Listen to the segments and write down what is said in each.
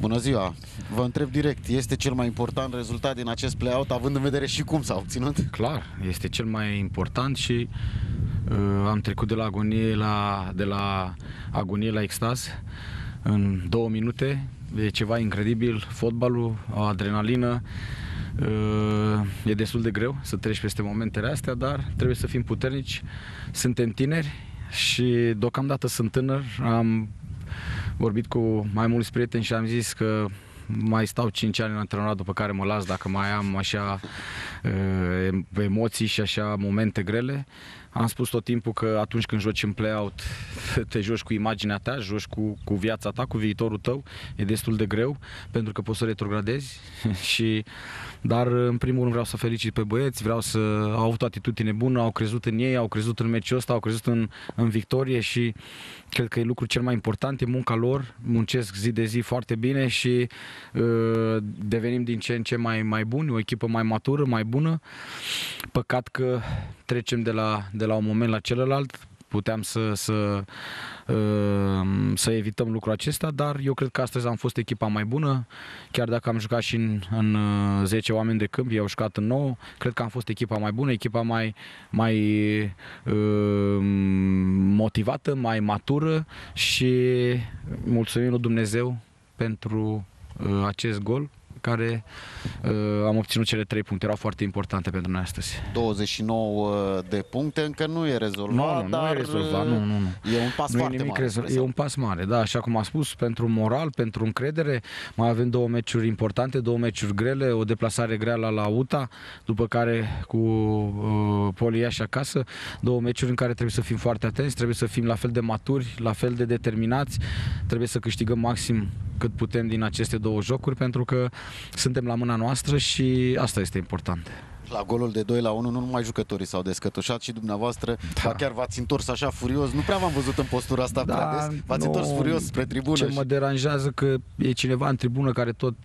Bună ziua! Vă întreb direct, este cel mai important rezultat din acest play-out, având în vedere și cum s-a obținut? Clar, este cel mai important și am trecut de la agonie la extaz în 2 minute. E ceva incredibil, fotbalul, o adrenalină. E destul de greu să treci peste momentele astea, dar trebuie să fim puternici. Suntem tineri și deocamdată sunt tânăr. Am vorbit cu mai mulți prieteni și am zis că mai stau 5 ani în antrenorat, după care mă las dacă mai am așa emoții și așa momente grele. Am spus tot timpul că atunci când joci în play-out te joci cu imaginea ta, joci cu viața ta, cu viitorul tău. E destul de greu pentru că poți să retrogradezi dar în primul rând vreau să felicit pe băieți, vreau să au avut o atitudine bună, au crezut în ei, au crezut în meciul ăsta, au crezut în victorie și cred că e lucrul cel mai important, e munca lor, muncesc zi de zi foarte bine și devenim din ce în ce mai buni, o echipă mai matură, mai bună. Păcat că trecem de la un moment la celălalt. Puteam să evităm lucrul acesta, dar eu cred că astăzi am fost echipa mai bună, chiar dacă am jucat și în 10 oameni de câmp, ei au jucat în 9, cred că am fost echipa mai bună, echipa mai motivată, mai matură și mulțumim lui Dumnezeu pentru acest gol care am obținut cele 3 puncte, erau foarte importante pentru noi astăzi. 29 de puncte, încă nu e rezolvat, nu e rezolvat, nu. E un pas foarte mare. E un pas mare, da, așa cum am spus, pentru moral, pentru încredere. Mai avem 2 meciuri importante, 2 meciuri grele, o deplasare grea la UTA, după care cu Poliaș acasă, 2 meciuri în care trebuie să fim foarte atenți, trebuie să fim la fel de maturi, la fel de determinați, trebuie să câștigăm maxim cât putem din aceste 2 jocuri, pentru că suntem la mâna noastră și asta este important. La golul de 2-1 nu numai jucătorii s-au descătușat și dumneavoastră, da. Chiar v-ați întors așa furios, nu prea v-am văzut în postura asta prea des, v-ați întors furios spre tribună. Ce mă deranjează că e cineva în tribună care tot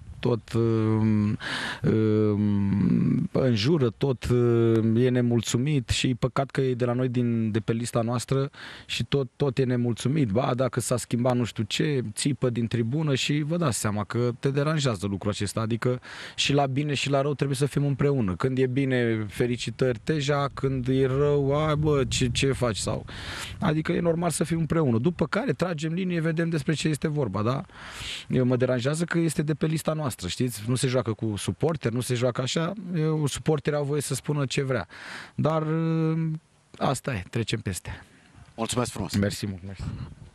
înjură, tot e nemulțumit și păcat că e de la noi de pe lista noastră și tot e nemulțumit. Ba, dacă s-a schimbat nu știu ce, țipă din tribună și vă dați seama că te deranjează lucrul acesta, adică și la bine și la rău trebuie să fim împreună. Când e bine, felicitări Teja, când e rău, bă, ce faci? Sau... Adică e normal să fim împreună. După care tragem linie, vedem despre ce este vorba, da? Eu mă deranjează că este de pe lista noastră. Știți? Nu se joacă cu suporteri, nu se joacă așa, suporterii au voie să spună ce vrea. Dar asta e, trecem peste. Mulțumesc frumos! Mersi mult, mersi.